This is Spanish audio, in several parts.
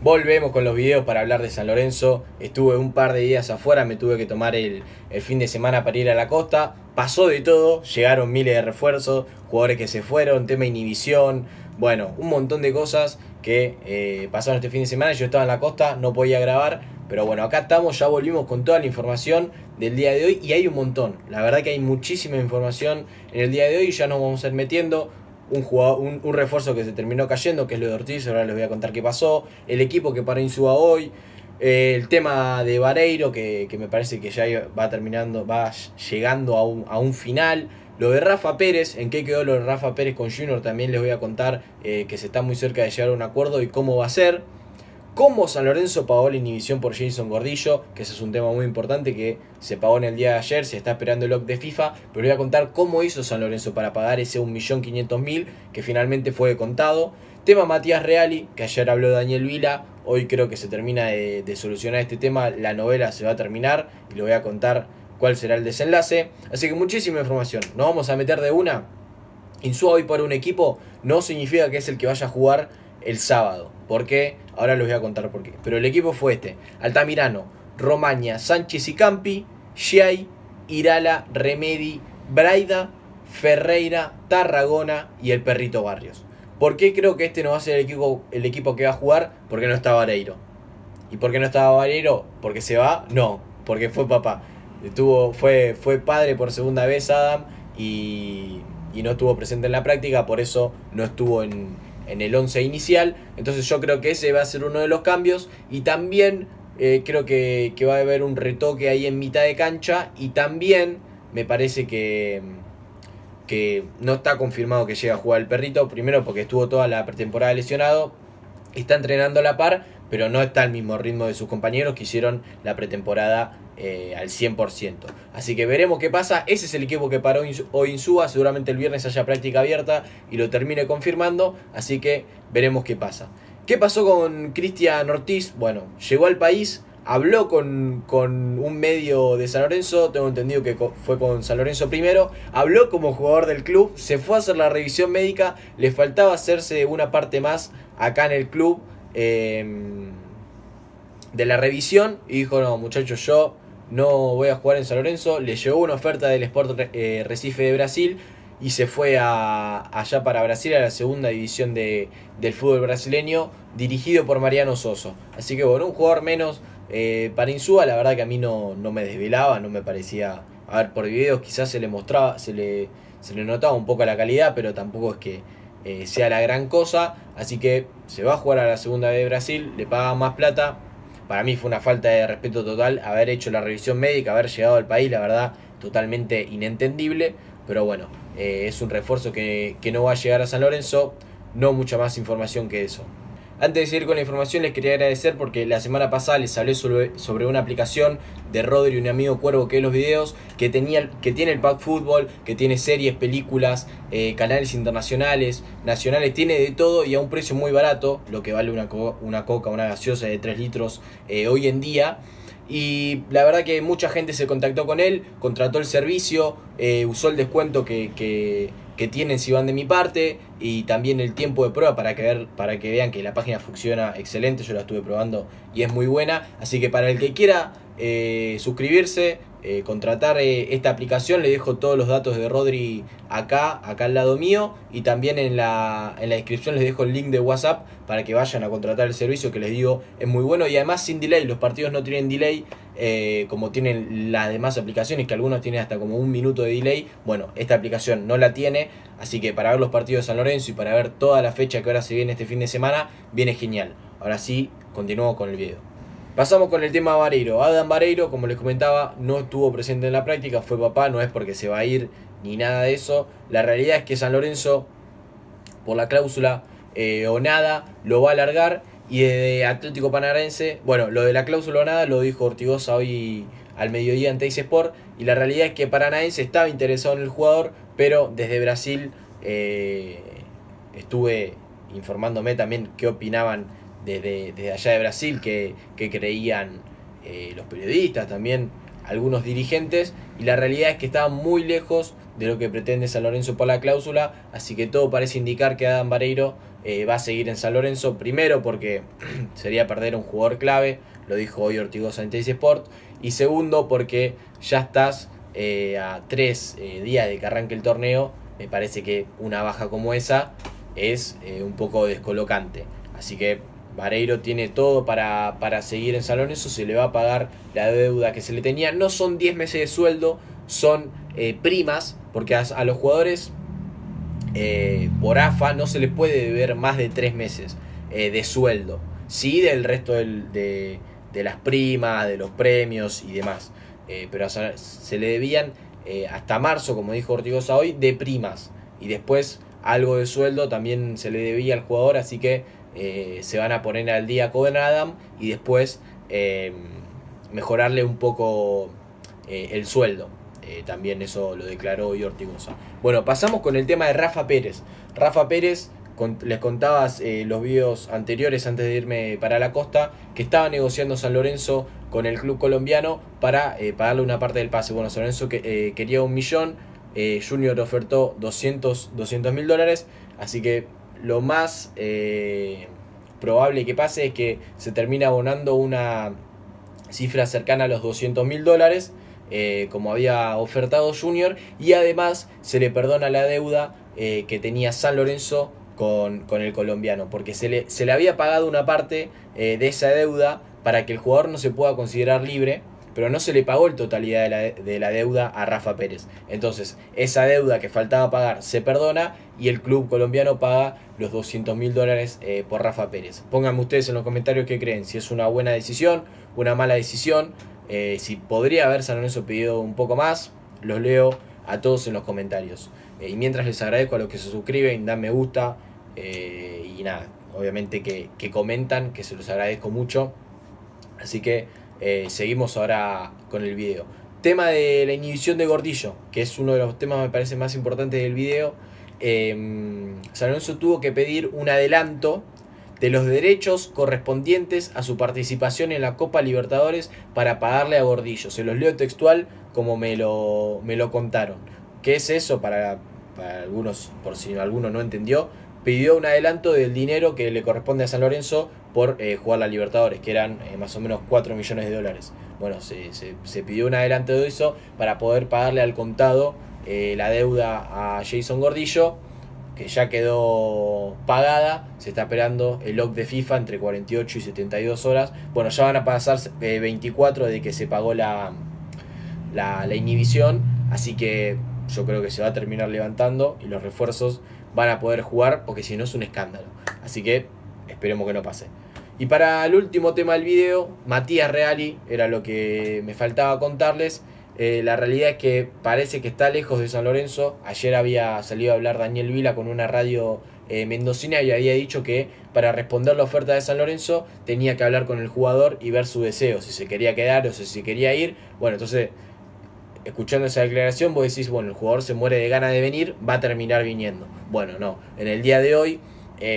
Volvemos con los videos para hablar de San Lorenzo. Estuve un par de días afuera, me tuve que tomar el fin de semana para ir a la costa. Pasó de todo, llegaron miles de refuerzos, jugadores que se fueron, tema inhibición, bueno, un montón de cosas que pasaron este fin de semana. Yo estaba en la costa, no podía grabar, pero bueno, acá estamos, ya volvimos con toda la información del día de hoy y hay un montón. La verdad que hay muchísima información en el día de hoy y ya nos vamos a ir metiendo. Un refuerzo que se terminó cayendo, que es lo de Ortiz, ahora les voy a contar qué pasó. El equipo que paró Insúa hoy. El tema de Vareiro, que me parece que ya va terminando, va llegando a un final. Lo de Rafa Pérez, en qué quedó lo de Rafa Pérez con Junior, también les voy a contar que se está muy cerca de llegar a un acuerdo y cómo va a ser. Cómo San Lorenzo pagó la inhibición por Jason Gordillo, que ese es un tema muy importante que se pagó en el día de ayer, se está esperando el lock de FIFA, pero voy a contar cómo hizo San Lorenzo para pagar ese 1.500.000 que finalmente fue contado. Tema Matías Reali, que ayer habló Daniel Vila, hoy creo que se termina de solucionar este tema, la novela se va a terminar y le voy a contar cuál será el desenlace. Así que muchísima información, nos vamos a meter de una. Insúa hoy para un equipo no significa que es el que vaya a jugar el sábado. ¿Por qué? Ahora les voy a contar por qué. Pero el equipo fue este: Altamirano, Romaña, Sánchez y Campi, Giai, Irala, Remedi, Braida, Ferreira, Tarragona y el Perrito Barrios. ¿Por qué creo que este no va a ser el equipo que va a jugar? Porque no está Vareiro. ¿Y por qué no estaba Vareiro? ¿Porque se va? No, porque fue papá. Fue padre por segunda vez Adam y no estuvo presente en la práctica, por eso no estuvo en el 11 inicial. Entonces yo creo que ese va a ser uno de los cambios. Y también creo que va a haber un retoque ahí en mitad de cancha. Y también me parece que no está confirmado que llegue a jugar el Perrito. Primero porque estuvo toda la pretemporada lesionado. Está entrenando a la par, pero no está al mismo ritmo de sus compañeros que hicieron la pretemporada al 100%. Así que veremos qué pasa. Ese es el equipo que paró hoy Insúa. Seguramente el viernes haya práctica abierta y lo termine confirmando. Así que veremos qué pasa. ¿Qué pasó con Cristian Ortiz? Bueno, llegó al país, habló con un medio de San Lorenzo. Tengo entendido que fue con San Lorenzo primero. Habló como jugador del club. Se fue a hacer la revisión médica. Le faltaba hacerse una parte más acá en el club de la revisión. Y dijo: no, muchachos, yo no voy a jugar en San Lorenzo. Le llegó una oferta del Sport Recife de Brasil y se fue allá para Brasil, a la segunda división del fútbol brasileño, dirigido por Mariano Soso. Así que bueno, un jugador menos para Insúa. La verdad que a mí no me desvelaba, no me parecía. A ver, por videos quizás se le mostraba, se le notaba un poco la calidad, pero tampoco es que sea la gran cosa. Así que se va a jugar a la segunda de Brasil, le pagan más plata. Para mí fue una falta de respeto total haber hecho la revisión médica, haber llegado al país, la verdad, totalmente inentendible. Pero bueno, es un refuerzo que no va a llegar a San Lorenzo. No mucha más información que eso. Antes de seguir con la información, les quería agradecer porque la semana pasada les hablé sobre una aplicación de Rodri, un amigo Cuervo, que es los videos, que tiene el Pack Fútbol, que tiene series, películas, canales internacionales, nacionales, tiene de todo y a un precio muy barato, lo que vale una coca, una gaseosa de 3 litros hoy en día. Y la verdad que mucha gente se contactó con él, contrató el servicio, usó el descuento que tienen si van de mi parte, y también el tiempo de prueba para que vean que la página funciona excelente. Yo la estuve probando y es muy buena. Así que para el que quiera suscribirse, contratar esta aplicación, le dejo todos los datos de Rodri acá al lado mío, y también en la descripción les dejo el link de WhatsApp para que vayan a contratar el servicio, que les digo es muy bueno y además sin delay. Los partidos no tienen delay como tienen las demás aplicaciones, que algunos tienen hasta como 1 minuto de delay. Bueno, esta aplicación no la tiene, así que para ver los partidos de San Lorenzo y para ver toda la fecha que ahora se viene este fin de semana, viene genial. Ahora sí, continuamos con el video. Pasamos con el tema Vareiro. Adam Vareiro, como les comentaba, no estuvo presente en la práctica, fue papá, no es porque se va a ir ni nada de eso. La realidad es que San Lorenzo, por la cláusula o nada, lo va a alargar. Y de Atlético Paranaense, bueno, lo de la cláusula o nada lo dijo Ortigosa hoy al mediodía en Teis Sport. Y la realidad es que Paranaense estaba interesado en el jugador, pero desde Brasil estuve informándome también qué opinaban desde allá de Brasil, que creían los periodistas, también algunos dirigentes, y la realidad es que estaban muy lejos de lo que pretende San Lorenzo por la cláusula, así que todo parece indicar que Adam Vareiro va a seguir en San Lorenzo. Primero porque sería perder a un jugador clave, lo dijo hoy Ortigosa en Teis Sport. Y segundo porque ya estás a 3 días de que arranque el torneo. Me parece que una baja como esa es un poco descolocante. Así que Vareiro tiene todo para seguir en San Lorenzo. Se le va a pagar la deuda que se le tenía. No son 10 meses de sueldo, son primas, porque a los jugadores por AFA no se les puede deber más de 3 meses de sueldo. Sí, del resto de las primas, de los premios y demás. Pero se le debían hasta marzo, como dijo Ortigosa hoy, de primas. Y después algo de sueldo también se le debía al jugador, así que se van a poner al día con Adam y después mejorarle un poco el sueldo. También eso lo declaró hoy Ortigosa. Bueno, pasamos con el tema de Rafa Pérez. Rafa Pérez, les contaba los videos anteriores antes de irme para la costa, que estaba negociando San Lorenzo con el club colombiano para pagarle una parte del pase. Bueno, San Lorenzo quería 1 millón, Junior ofertó 200.000 dólares, así que lo más probable que pase es que se termine abonando una cifra cercana a los 200.000 dólares, como había ofertado Junior, y además se le perdona la deuda que tenía San Lorenzo con el colombiano, porque se le había pagado una parte de esa deuda para que el jugador no se pueda considerar libre, pero no se le pagó la totalidad de la deuda a Rafa Pérez. Entonces esa deuda que faltaba pagar se perdona y el club colombiano paga los 200.000 dólares por Rafa Pérez. Pónganme ustedes en los comentarios qué creen, si es una buena decisión, una mala decisión, si podría haber San Lorenzo pedido un poco más. Los leo a todos en los comentarios. Y mientras les agradezco a los que se suscriben, dan me gusta y nada, obviamente que comentan, que se los agradezco mucho. Así que seguimos ahora con el video. Tema de la inhibición de Gordillo, que es uno de los temas me parece más importantes del video. San Lorenzo tuvo que pedir un adelanto de los derechos correspondientes a su participación en la Copa Libertadores para pagarle a Gordillo. Se los leo textual como me lo contaron. ¿Qué es eso? Para algunos, por si alguno no entendió, pidió un adelanto del dinero que le corresponde a San Lorenzo por jugar la Libertadores, que eran más o menos 4 millones de dólares. Bueno, se pidió un adelanto de eso para poder pagarle al contado la deuda a Jason Gordillo, que ya quedó pagada. Se está esperando el log de FIFA entre 48 y 72 horas. Bueno, ya van a pasar 24 de que se pagó la inhibición, así que yo creo que se va a terminar levantando y los refuerzos van a poder jugar, porque si no es un escándalo. Así que esperemos que no pase. Y para el último tema del video, Matías Reali, era lo que me faltaba contarles. La realidad es que parece que está lejos de San Lorenzo. Ayer había salido a hablar Daniel Vila con una radio mendocina y había dicho que para responder la oferta de San Lorenzo tenía que hablar con el jugador y ver su deseo, si se quería quedar o si se quería ir. Bueno, entonces, escuchando esa declaración, vos decís, bueno, el jugador se muere de ganas de venir, va a terminar viniendo. Bueno, no. En el día de hoy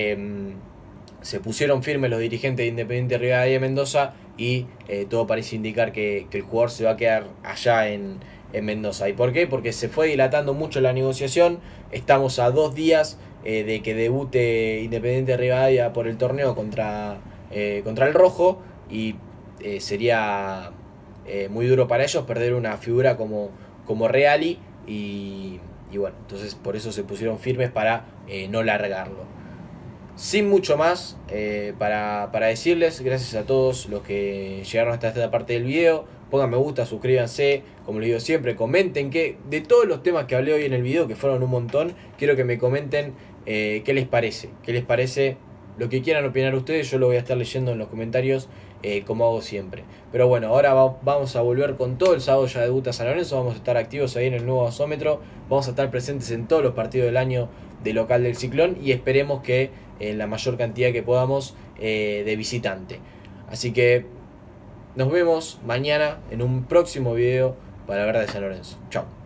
se pusieron firmes los dirigentes de Independiente Rivadavia de Mendoza y todo parece indicar que el jugador se va a quedar allá en Mendoza. ¿Y por qué? Porque se fue dilatando mucho la negociación. Estamos a 2 días de que debute Independiente Rivadavia por el torneo contra el Rojo, y sería muy duro para ellos perder una figura como Reali, y bueno, entonces por eso se pusieron firmes para no largarlo. Sin mucho más para decirles, gracias a todos los que llegaron hasta esta parte del video. Pongan me gusta, suscríbanse, como les digo siempre, comenten que de todos los temas que hablé hoy en el video, que fueron un montón, quiero que me comenten qué les parece, lo que quieran opinar ustedes. Yo lo voy a estar leyendo en los comentarios como hago siempre. Pero bueno, ahora vamos a volver con todo. El sábado ya debuta San Lorenzo, vamos a estar activos ahí en el nuevo gasómetro, vamos a estar presentes en todos los partidos del año de local del Ciclón y esperemos que en la mayor cantidad que podamos de visitante. Así que nos vemos mañana en un próximo video para hablar de San Lorenzo. Chao.